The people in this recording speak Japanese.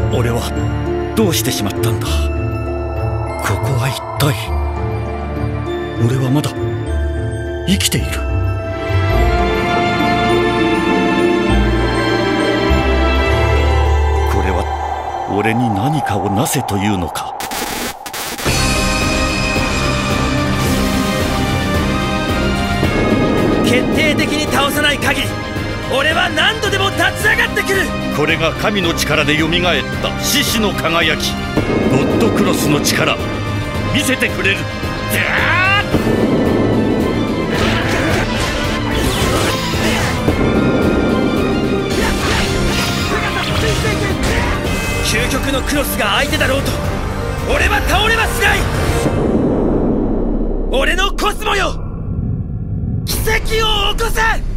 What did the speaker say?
俺はどうしてしまったんだ。ここは一体。俺はまだ生きている。これは俺に何かをなせというのか。 決定的に倒さない限り俺は何度でも立ち上がってくる。 これが神の力でよみがえった獅子の輝き、ゴッドクロスの力、見せてくれる。 究極のクロスが相手だろうと俺は倒れはしない。俺のコスモよ、奇跡を起こせ。